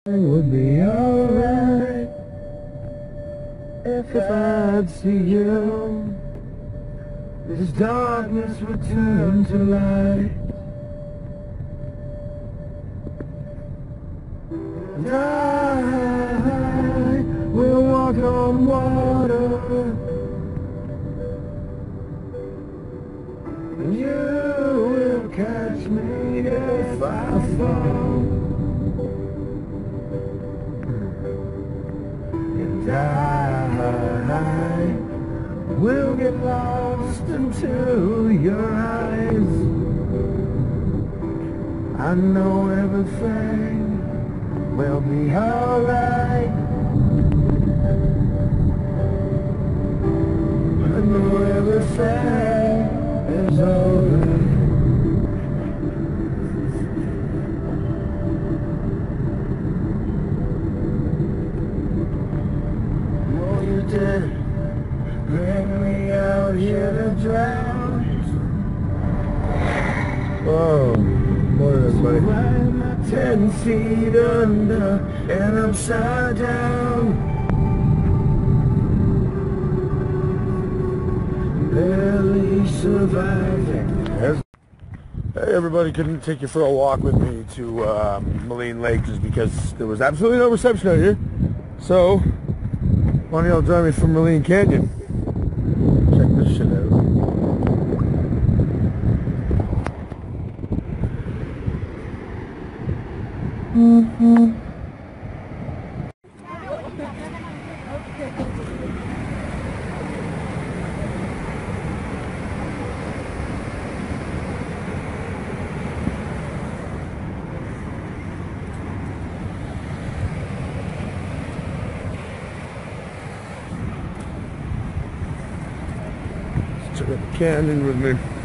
It would be alright if I'd see you. This darkness would turn to light, and I will walk on water, and you will catch me if I fall. And I will get lost into your eyes. I know everything will be alright. I know everything is alright. Did bring me out here to drown. Oh, morning everybody. So I'm 10 feet under and upside down, barely surviving. Hey everybody, couldn't take you for a walk with me to Maligne Lake just because there was absolutely no reception out here. So why don't y'all join me from Maligne Canyon? Check this shit out. Check out the canyon with me.